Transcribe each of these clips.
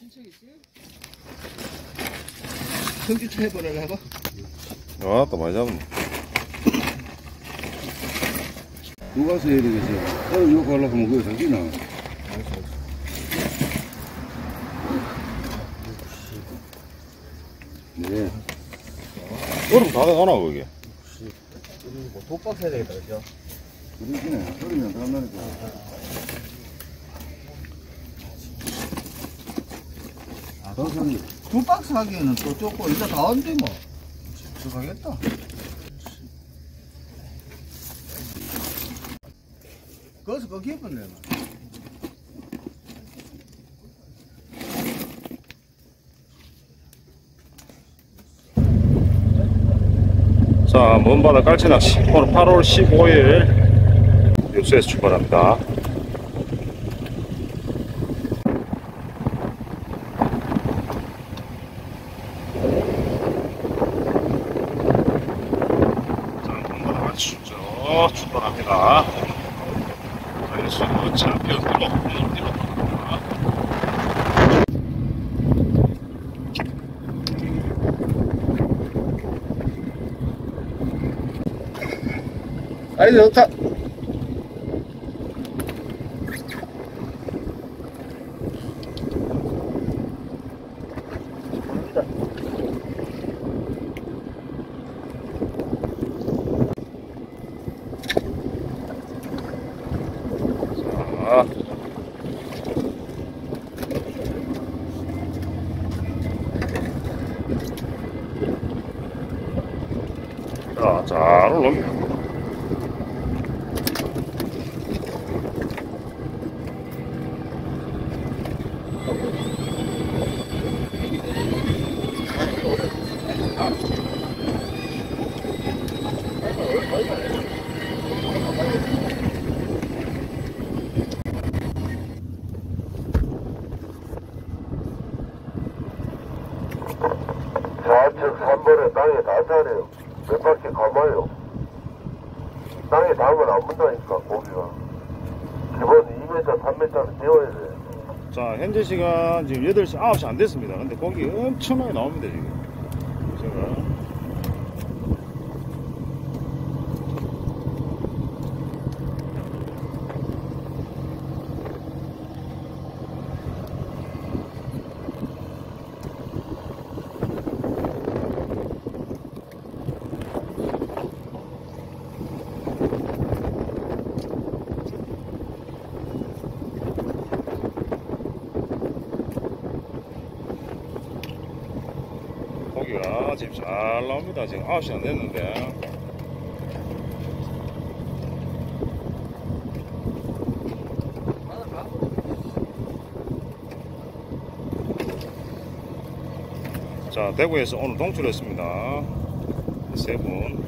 성주차 해버리려고? 아, 또 많이 잡네. 누가 서야 되겠어? 이거 가려고 하면 그거 생기나? 네. 얼음 다 가나, 그게? 뭐 독박 해야 되겠다, 그죠? 그러기네. 그러면 다 나니까. 두 박스 하기에는 또 좁고, 일단 다 왔는데 뭐. 들어가겠다. 거기서 거 깊은데, 뭐. 자, 먼바다 깔치낚시. 오늘 8월 15일 육수에서 출발합니다. 자, 먼바다 깔치 출발합니다. 그래서 챔피언 뛰고 오늘 뛰고 아이, 좋다. 자, 잘 올라옵니다. 좌측 3번에 땅에 다 차네요. 몇 바퀴 감아요. 땅에 닿으면 안 문다니까, 고기가. 기본 2m, 3m는 띄워야 돼. 자, 현재 시간 지금 8시, 9시 안 됐습니다. 근데 고기 엄청나게 나옵니다, 지금. 제가. 고기가 지금 잘 나옵니다. 지금 9시 안 됐는데. 자, 대구에서 오늘 동출했습니다. 3분.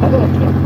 하나도 없죠.